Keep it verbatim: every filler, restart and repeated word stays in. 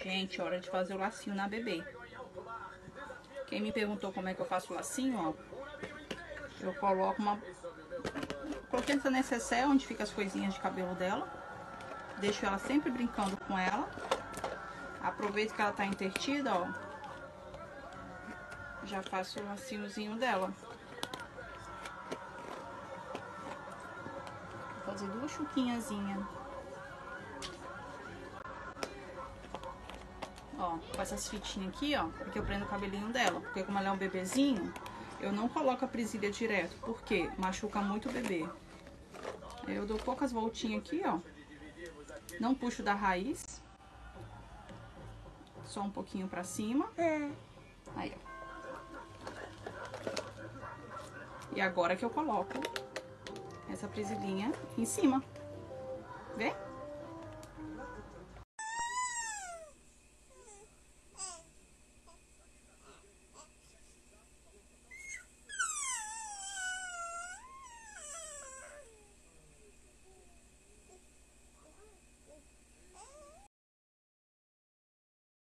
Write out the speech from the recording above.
Gente, hora de fazer o lacinho na bebê. Quem me perguntou como é que eu faço o lacinho, ó. Eu coloco uma... Coloquei essa necessaire onde fica as coisinhas de cabelo dela. Deixo ela sempre brincando com ela. Aproveito que ela tá entretida, ó. Já faço o lacinhozinho dela. Vou fazer duas chuquinhazinhas. Ó, com essas fitinhas aqui, ó, porque eu prendo o cabelinho dela. Porque como ela é um bebezinho, eu não coloco a presilha direto, porque machuca muito o bebê. Aí eu dou poucas voltinhas aqui, ó. Não puxo da raiz. Só um pouquinho pra cima. Aí, ó. E agora que eu coloco essa presilhinha em cima. Vê?